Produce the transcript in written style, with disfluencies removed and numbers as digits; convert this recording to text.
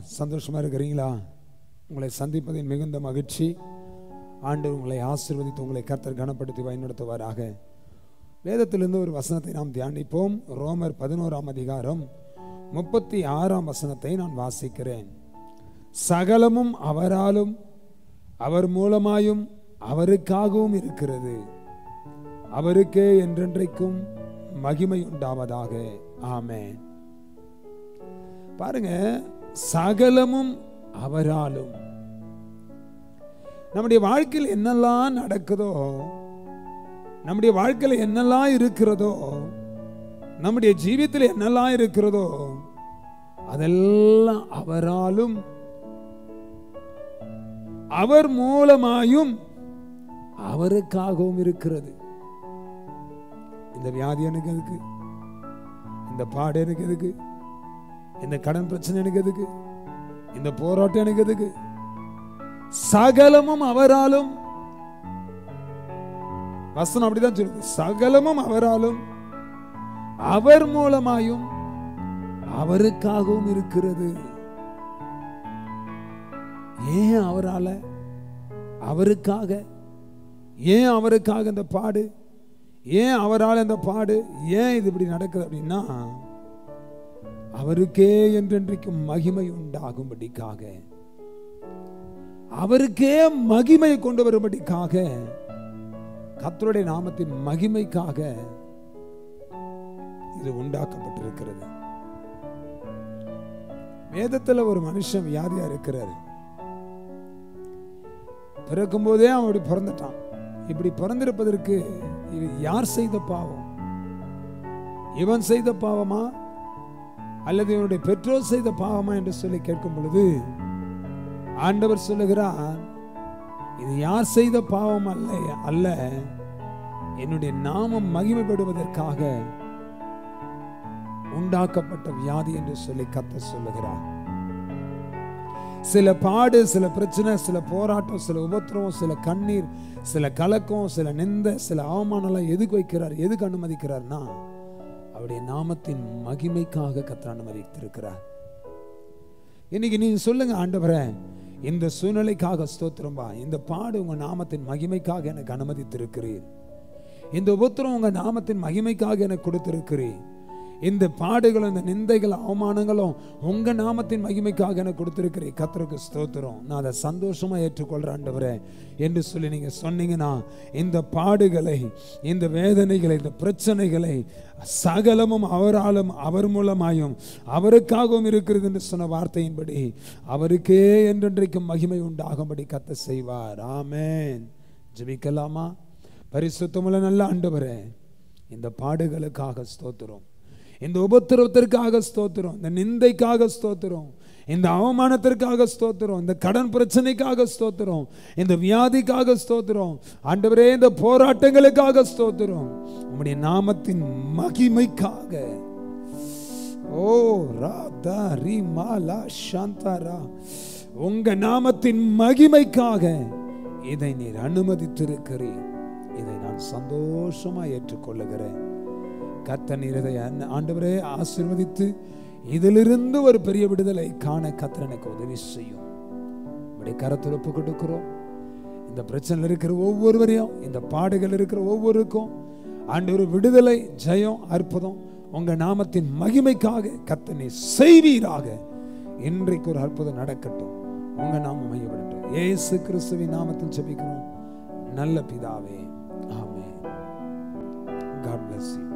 சந்தோஷமா இருக்கிறீங்களா? உங்களை சந்திப்பதில் மிகுந்த மகிழ்ச்சி. ஆண்டவர் உங்களை ஆசீர்வதித்து உங்களை கர்த்தர் கனப்படுத்தி வழிநடத்துவாராக. வேதத்திலிருந்து ஒரு வசனத்தை நாம் தியானிப்போம். ரோமர் 11ஆம் அதிகாரம் 36ஆம் வசனத்தை நான் வாசிக்கிறேன். சகலமும் அவராலும் அவர் மூலமாயும் அவருக்காகவும் இருக்கிறது, அவருக்கே என்றென்றைக்கும் மகிமை உண்டாவதாக. ஆமென். பாருங்க, சகலமும் அவராலும். நம்முடைய வாழ்க்கையில் என்னெல்லாம் நடக்குதோ, நம்முடைய வாழ்க்கையில் என்னெல்லாம் இருக்கிறதோ, நம்முடைய ஜீவியத்தில் என்னெல்லாம் இருக்கிறதோ அதெல்லாம் அவராலும் அவர் மூலமாயும் அவருக்காகவும் இருக்கிறது. இந்த வியாதி எனக்கு எதுக்கு? இந்த பாடு எனக்கு எதுக்கு? இந்த கடன் பிரச்சனை எனக்கு எதுக்கு? இந்த போராட்டம் எனக்கு எதுக்கு? சகலமும் அவராலும். வசனம் அப்படிதான் சொல்லுது. சகலமும் அவராலும் அவர் மூலமாயும் அவருக்காகவும் இருக்கிறது. ஏன் அவரால, அவருக்காக? ஏன் அவருக்காக இந்த பாடு? ஏன் அவரால் இந்த பாடு? ஏன் இது இப்படி நடக்குது அப்படின்னா, அவருக்கே என்றென்றைக்கும் மகிமை உண்டாகும்படிக்காக, அவருக்கே மகிமை கொண்டு வரும்படிக்காக, கர்த்தருடைய நாமத்தின் மகிமைக்காக இது உண்டாக்கப்பட்டிருக்கிறது. வேதத்தில் ஒரு மனுஷன் வியாதியா இருக்கிறார். பிறக்கும் போதே அவன் இப்படி பிறந்துட்டான். இப்படி பிறந்திருப்பதற்கு யார் செய்த பாவம்? இவன் செய்த பாவமா அல்லது இவனுடைய பெற்றோர் செய்த பாவமா என்று சொல்லி கேட்கும் பொழுது ஆண்டவர் சொல்லுகிறார், இது யார் செய்த பாவம் அல்ல, என்னுடைய நாமம் மகிமைப்படுவதற்காக உண்டாக்கப்பட்ட வியாதி என்று சொல்லி கர்த்தர் சொல்லுகிறார். சில பாடு, சில பிரச்சனை, சில போராட்டம், சில உபத்திரவம், சில கண்ணீர், சில கலக்கம், சில நிந்தை, சில அவமானம் எதுக்கு வைக்கிறார்? எதுக்கு அனுமதிக்கிறார்னா, அவருடைய நாமத்தின் மகிமைக்காக கர்த்தர் அனுமதித்திருக்கிறார். இன்னைக்கு நீங்க சொல்லுங்க, ஆண்டவரே இந்த சூழ்நிலைக்காக ஸ்தோத்திரம்பா, இந்த பாடு உங்க நாமத்தின் மகிமைக்காக எனக்கு அனுமதித்திருக்கிறீர், இந்த உபத்திரம் உங்க நாமத்தின் மகிமைக்காக எனக்கு கொடுத்திருக்கிறீர், இந்த பாடுகளும் இந்த நிந்தைகள் அவமானங்களும் உங்க நாமத்தின் மகிமைக்காக எனக்கு கொடுத்திருக்கிறேன், கர்த்தருக்கு ஸ்தோத்திரம், நான் அதை சந்தோஷமா ஏற்றுக்கொள்றேன் ஆண்டவரே என்று சொல்லி நீங்க சொன்னீங்கன்னா, இந்த பாடுகளை, இந்த வேதனைகளை, இந்த பிரச்சனைகளை சகலமும் அவராலும் அவர் மூலமாயும் அவருக்காகவும் இருக்கிறது என்று சொன்ன வார்த்தையின்படி அவருக்கே என்றென்றைக்கும் மகிமை உண்டாகும்படி கர்த்தர் செய்வார். ஆமென். ஜெபிக்கலாமா? பரிசுத்தமுள்ள நல்ல ஆண்டவரே, இந்த பாடுகளுக்காக ஸ்தோத்திரம், இந்த உபத்திரவத்திற்காக ஸ்தோத்திரம், இந்த நிந்தைக்காக ஸ்தோத்திரம், இந்த அவமானத்திற்காக ஸ்தோத்திரம், இந்த கடன் பிரச்சனைக்காக ஸ்தோத்திரம், இந்த வியாதிக்காக ஸ்தோத்திரம், ஆண்டவரே இந்த போராட்டங்களுக்காக ஸ்தோத்திரம், உம்முடைய நாமத்தின் மகிமைக்காக. ஓ ராதா ரி மாலா சாந்தாரா, உங்க நாமத்தின் மகிமைக்காக இதை நீர் அனுமதித்திருக்கிறீர். இதை நான் சந்தோஷமா ஏற்றுக்கொள்ளுகிறேன். கர்த்தர் நீர் இதை ஆண்டவரே ஆசீர்வதித்து இதிலிருந்து ஒரு பெரிய விடுதலை காண கர்த்தர் எனக்கு உதவி செய்யும். உடைய கரத்தில் ஒப்பு கொடுக்கிறோம். இந்த பிரச்சனை இருக்கிற ஒவ்வொருவரையும், இந்த பாடுகள் இருக்கிற ஒவ்வொருக்கும் ஆண்டவர் விடுதலை, ஜெயம், அற்புதம் உங்க நாமத்தின் மகிமைக்காக கர்த்தர் நீர் செய்வீராக. இன்றைக்கு ஒரு அற்புதம் நடக்கட்டும், உங்க நாமம் மையப்படட்டும். இயேசு கிறிஸ்துவின் நாமத்தில் ஜெபிக்கிறோம் நல்ல பிதாவே. ஆமென். God bless you.